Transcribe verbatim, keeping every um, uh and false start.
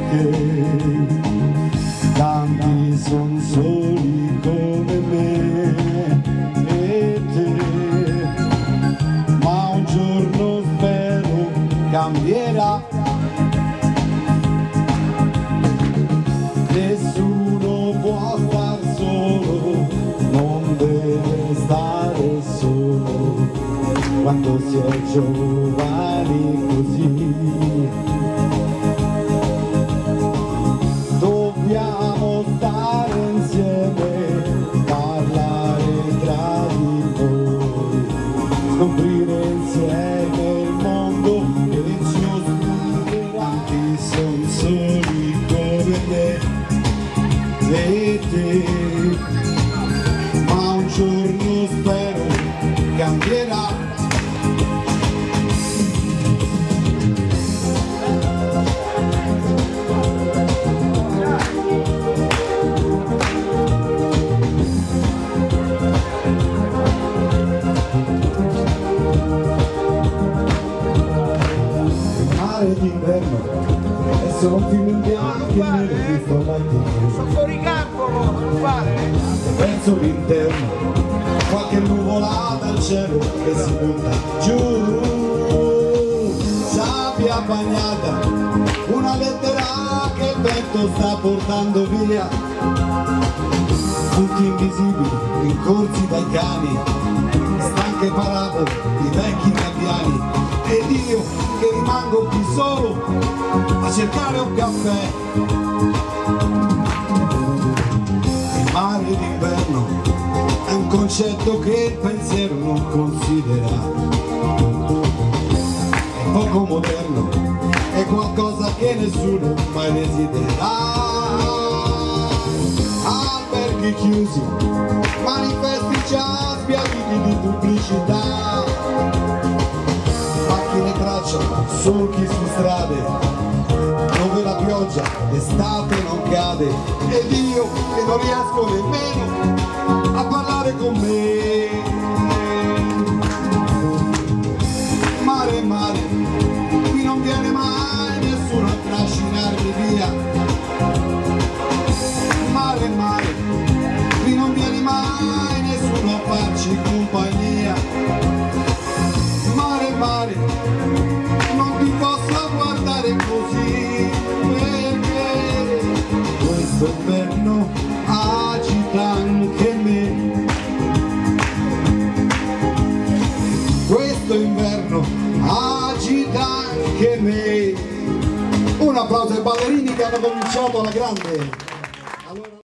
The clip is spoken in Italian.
perché tanti son soli come me e te, ma un giorno spero cambierà. Nessuno può star solo, non deve stare solo quando si è giovani così. Dobbiamo stare insieme, parlare tra di noi, scoprire insieme il mondo che ci ospiterà. Tanti son soli come me e te, ma un giorno spero cambierà. Mare d'inverno è solo un film in bianco e nero visto mai più. Sono fuori campo, non fare. Verso l'interno qualche nuvolata al cielo che si butta giù, sabbia bagnata, una lettera che il vento sta portando via, tutti invisibili rincorsi dai cani, stanche parabole di vecchi gabbiani, ed io che rimango qui solo a cercare un caffè. Il mare d'inverno è un concetto che il pensiero non considera, è poco moderno, è qualcosa che nessuno mai desidera. Alberghi chiusi, manifesti già sbiaditi di pubblicità, macchine tracciano solchi su strade dove la pioggia d'estate non cade, ed io che non riesco nemmeno a parlare con me. Mare, mare, qui non viene mai nessuno a trascinarmi via. Mare, mare, qui non viene mai nessuno a farci compagnia. Mare, mare, non ti posso guardare così, perché questo inverno agita anche me. Questo inverno agita anche me. Un applauso ai ballerini che hanno cominciato alla grande.